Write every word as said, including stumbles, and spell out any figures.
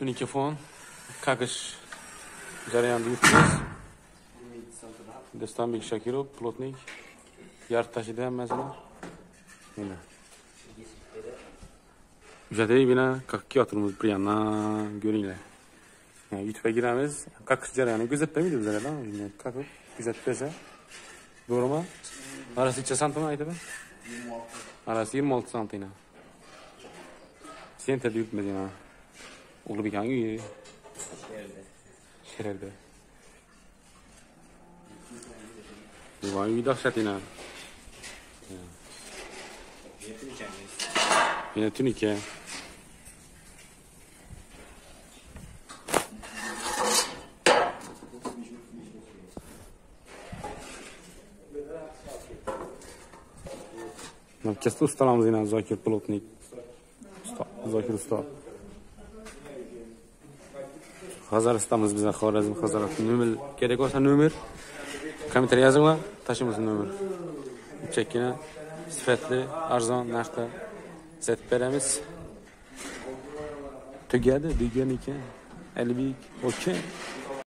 Tunika fon. Kagish jarayonida yuribmiz. Dostonbek Shakirov, plotnik. Yarib tashida hammasini. Mana. Ujadagi bina как yotibmiz приятно ko'ringlar. YouTube'ga giramiz. Kagish jarayonini kuzatmaydi bizlar, da. Как kuzatib bersa. To'g'rimi? Arasi necha santim aytadi? yigirma olti. Arasi yigirma olti santim. Sentada yuribmiz yana. Ulug'bekning uyi. Sherda. Sherda. Voy, uy dahshatina. Yana tunika. Katta ustalarimiz yana Zokir plotnik. Usta, Zokir usta. Xazaristonmiz bizga Xorazm Xorazm nomer kerak bo'lsa nomer kommentariy yozinglar, tashimiz nomer. Chekkina, sifatli, arzon narxda sotib beramiz. Tugadi degan ekan. Albek, okey.